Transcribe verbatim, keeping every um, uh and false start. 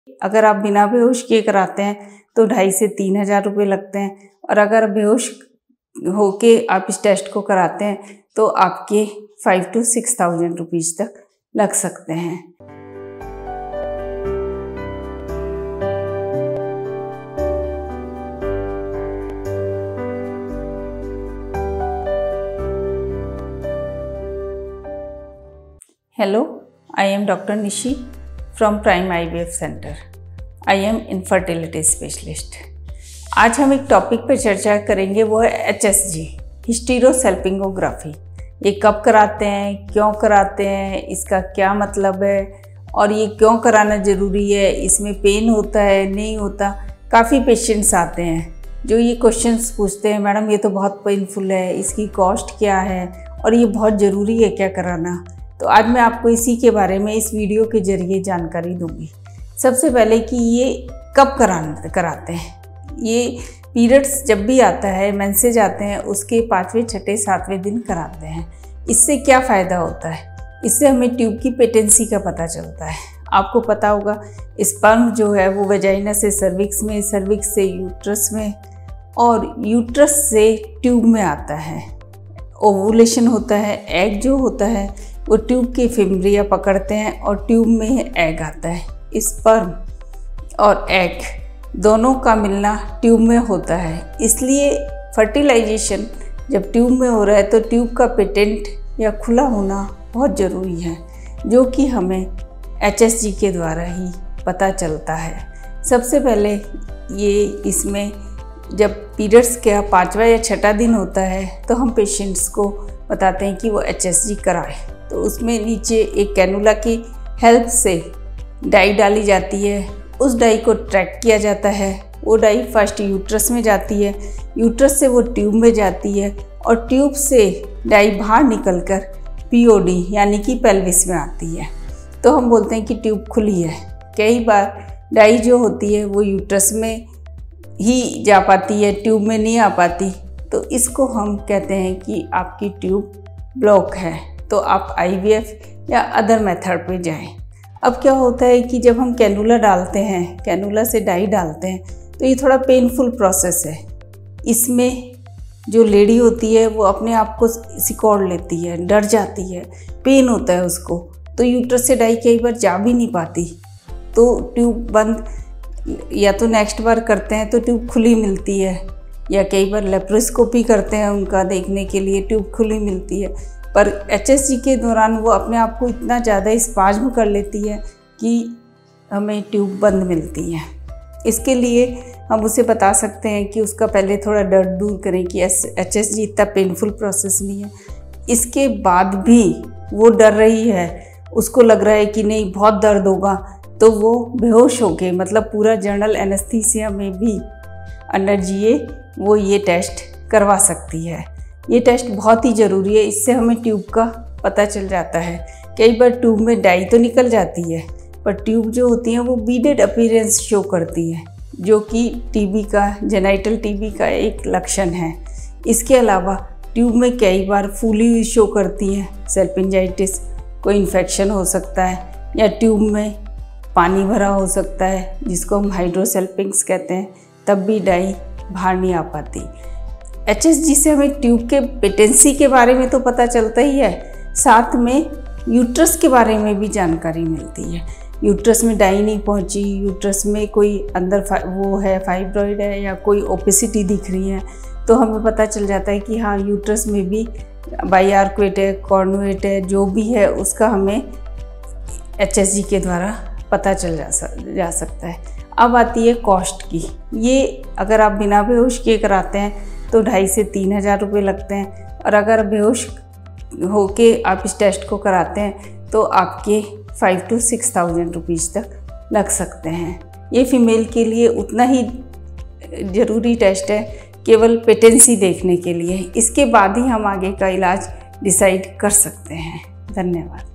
अगर आप बिना बेहोश किए कराते हैं तो ढाई से तीन हज़ार रुपये लगते हैं, और अगर बेहोश होके आप इस टेस्ट को कराते हैं तो आपके five two six thousand rupees तक लग सकते हैं। Hello, I am Doctor Nishi from Prime I V F Center. I am infertility specialist. आज हम एक टॉपिक पर चर्चा करेंगे, वो है एच एस जी, हिस्टेरोसैल्पिंगोग्राफी। ये कब कराते हैं, क्यों कराते हैं, इसका क्या मतलब है और ये क्यों कराना ज़रूरी है, इसमें पेन होता है नहीं होता। काफ़ी पेशेंट्स आते हैं जो ये क्वेश्चंस पूछते हैं, मैडम ये तो बहुत पेनफुल है, इसकी कॉस्ट क्या है और ये बहुत ज़रूरी है क्या कराना। तो आज मैं आपको इसी के बारे में इस वीडियो के ज़रिए जानकारी दूंगी। सबसे पहले कि ये कब कराना कराते हैं। ये पीरियड्स जब भी आता है, मेंसेज आते हैं, उसके पाँचवें छठे सातवें दिन कराते हैं। इससे क्या फ़ायदा होता है? इससे हमें ट्यूब की पेटेंसी का पता चलता है। आपको पता होगा स्पर्म जो है वो वेजाइना से सर्विक्स में, सर्विक्स से यूट्रस में और यूट्रस से ट्यूब में आता है। ओवुलेशन होता है, एग जो होता है वो ट्यूब के फिम्ब्रिया पकड़ते हैं और ट्यूब में एग आता है। स्पर्म और एग दोनों का मिलना ट्यूब में होता है, इसलिए फर्टिलाइजेशन जब ट्यूब में हो रहा है तो ट्यूब का पेटेंट या खुला होना बहुत ज़रूरी है, जो कि हमें एच एस जी के द्वारा ही पता चलता है। सबसे पहले ये इसमें जब पीरियड्स का पाँचवा या छठा दिन होता है तो हम पेशेंट्स को बताते हैं कि वो एच एस जी कराए। तो उसमें नीचे एक कैनुला की हेल्प से डाई डाली जाती है, उस डाई को ट्रैक किया जाता है। वो डाई फर्स्ट यूट्रस में जाती है, यूट्रस से वो ट्यूब में जाती है और ट्यूब से डाई बाहर निकलकर पी ओ डी यानी कि पेल्विस में आती है। तो हम बोलते हैं कि ट्यूब खुली है। कई बार डाई जो होती है वो यूट्रस में ही जा पाती है, ट्यूब में नहीं आ पाती, तो इसको हम कहते हैं कि आपकी ट्यूब ब्लॉक है, तो आप आई वी एफ या अदर मेथड पे जाएं। अब क्या होता है कि जब हम कैनुला डालते हैं, कैनुला से डाई डालते हैं, तो ये थोड़ा पेनफुल प्रोसेस है। इसमें जो लेडी होती है वो अपने आप को सिकोड़ लेती है, डर जाती है, पेन होता है उसको, तो यूट्रस से डाई कई बार जा भी नहीं पाती। तो ट्यूब बंद या तो नेक्स्ट बार करते हैं तो ट्यूब खुली मिलती है, या कई बार लेप्रोस्कोपी करते हैं उनका देखने के लिए, ट्यूब खुली मिलती है। पर एच एस जी के दौरान वो अपने आप को इतना ज़्यादा स्पाज्म कर लेती है कि हमें ट्यूब बंद मिलती है। इसके लिए हम उसे बता सकते हैं कि उसका पहले थोड़ा डर दूर करें कि एच एस जी इतना पेनफुल प्रोसेस नहीं है। इसके बाद भी वो डर रही है, उसको लग रहा है कि नहीं बहुत दर्द होगा, तो वो बेहोश हो गए, मतलब पूरा जनरल एनेस्थीसिया में भी अंडर जी ए वो ये टेस्ट करवा सकती है। ये टेस्ट बहुत ही ज़रूरी है, इससे हमें ट्यूब का पता चल जाता है। कई बार ट्यूब में डाई तो निकल जाती है, पर ट्यूब जो होती है वो बीडेड अपीयरेंस शो करती है, जो कि टीबी का, जेनाइटल टीबी का एक लक्षण है। इसके अलावा ट्यूब में कई बार फूली हुई शो करती है, सेल्पिंजाइटिस, कोई इन्फेक्शन हो सकता है, या ट्यूब में पानी भरा हो सकता है जिसको हम हाइड्रोसेल्पिंग्स कहते हैं, तब भी डाई बाहर नहीं आ पाती। एच एस जी से हमें ट्यूब के पेटेंसी के बारे में तो पता चलता ही है, साथ में यूट्रस के बारे में भी जानकारी मिलती है। यूट्रस में डाई नहीं पहुंची, यूट्रस में कोई अंदर वो है फाइब्रॉइड है या कोई ओपेसिटी दिख रही है, तो हमें पता चल जाता है कि हाँ यूट्रस में भी बाइआर्कुएट है, कॉर्नुएट है, जो भी है उसका हमें एच एस जी के द्वारा पता चल जा, जा सकता है। अब आती है कॉस्ट की। ये अगर आप बिना बेहोश किए कराते हैं तो ढाई से तीन हज़ार रुपये लगते हैं, और अगर बेहोश होके आप इस टेस्ट को कराते हैं तो आपके five two six thousand rupees तक लग सकते हैं। ये फीमेल के लिए उतना ही ज़रूरी टेस्ट है, केवल पेटेंसी देखने के लिए। इसके बाद ही हम आगे का इलाज डिसाइड कर सकते हैं। धन्यवाद।